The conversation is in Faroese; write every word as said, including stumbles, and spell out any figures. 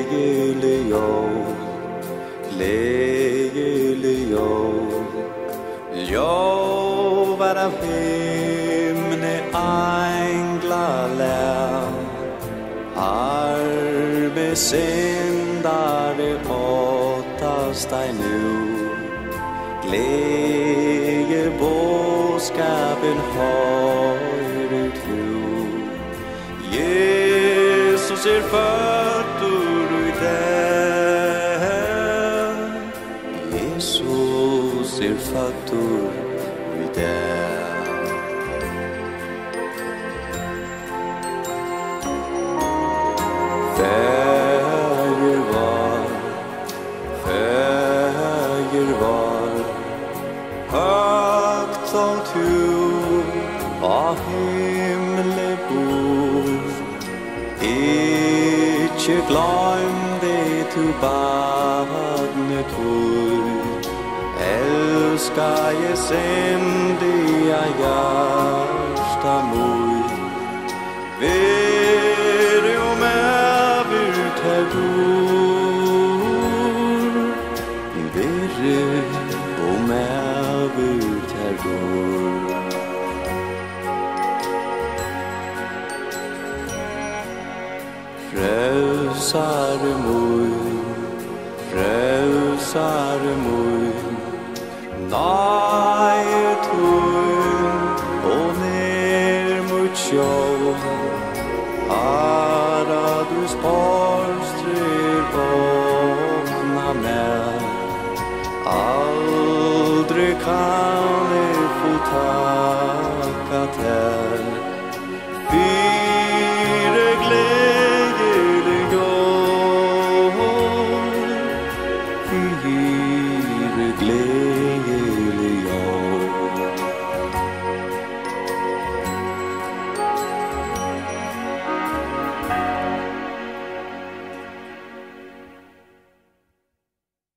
Glädjelig jul, glädjelig jul. Lov är av himne änglar lär, arme syndare åtas dig nu. Glädje bådskapen høyre du. Jesus er født ur det. Jesus er født ur det. Fæger var, fæger var, högt som tur av himle bor. Ikke glöm det tu badne tur. Älska je sändiga hjärsta mor. Ver om över här dor. Ver om över här dor. Frälsare mun, frälsare mun, nej tun och ner mot sjön. Herra du sparstrer vakna med, aldrig kan jag få tacka till.